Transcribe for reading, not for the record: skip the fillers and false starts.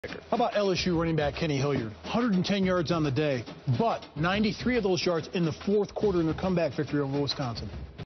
How about LSU running back Kenny Hilliard? 110 yards on the day, but 93 of those yards in the fourth quarter in the comeback victory over Wisconsin.